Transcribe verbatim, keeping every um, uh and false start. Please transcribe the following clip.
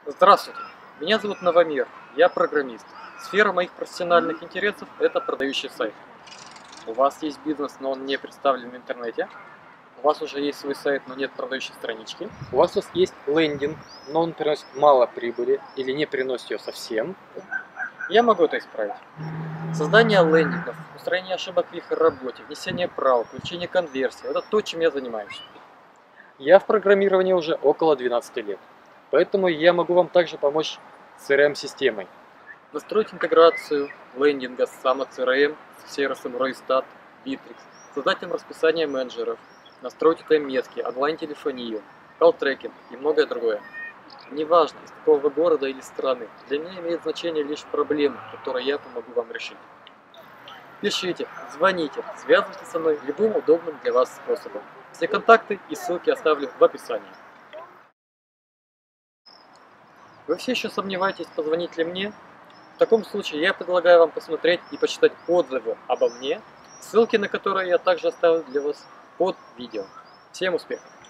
Здравствуйте, меня зовут Новомир, я программист. Сфера моих профессиональных интересов – это продающий сайт. У вас есть бизнес, но он не представлен в интернете. У вас уже есть свой сайт, но нет продающей странички. У вас есть лендинг, но он приносит мало прибыли или не приносит ее совсем. Я могу это исправить. Создание лендингов, устранение ошибок в их работе, внесение правок, включение конверсии – это то, чем я занимаюсь. Я в программировании уже около двенадцати лет, поэтому я могу вам также помочь с си эр эм-системой. Настроить интеграцию лендинга с само си эр эм, с сервисом Ройстат, Bittrex, создать им расписание менеджеров, настроить ю ти эм-метки, онлайн-телефонию, колл-трекинг и многое другое. Неважно, из какого вы города или страны, для меня имеет значение лишь проблемы, которые я помогу вам решить. Пишите, звоните, связывайтесь со мной любым удобным для вас способом. Все контакты и ссылки оставлю в описании. Вы все еще сомневаетесь, позвонить ли мне? В таком случае я предлагаю вам посмотреть и почитать отзывы обо мне, ссылки на которые я также оставлю для вас под видео. Всем успехов!